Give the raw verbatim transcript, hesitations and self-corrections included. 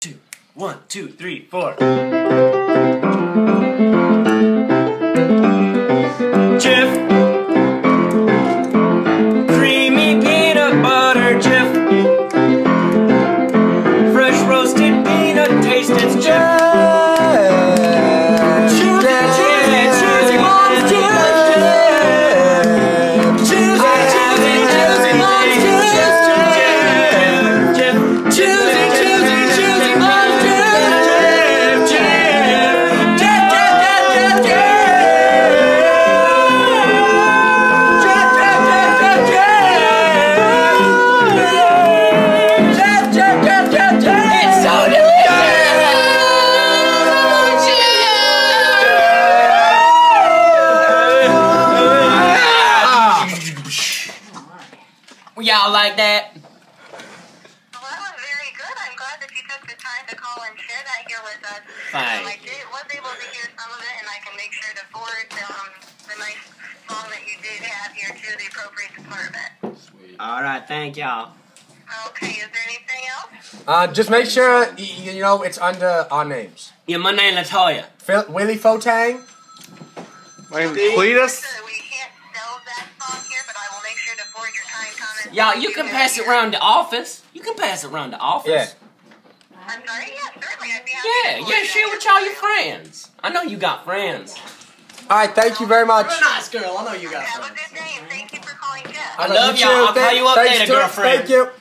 Two, one, two, three, four. Jif, creamy peanut butter Jif, fresh roasted peanut taste, it's Jif. Y'all like that? Well, that was very good. I'm glad that you took the time to call and share that here with us. Fine. Um, I did, was able to hear some of it, and I can make sure to forward um, the nice song that you did have here to the appropriate department. Sweet. All right, thank y'all. Okay, is there anything else? Uh, just make sure, you know, it's under our names. Yeah, my name is Latoya. Phil, Willie Fotang. My name is Cletus. We can't sell that song here, but I will make sure to forward your time comments. Y'all, you can pass it around the office. You can pass it around the office. Yeah. I'm sorry? Yeah, certainly. I'd be happy Yeah, to yeah, forward share that with y'all your friends. I know you got friends. All right, thank you very much. You're a nice girl. I know you got Have a friends. good day, and thank you for calling Jeff. I love y'all. I'll call you up Thanks later, to- girlfriend. Thank you.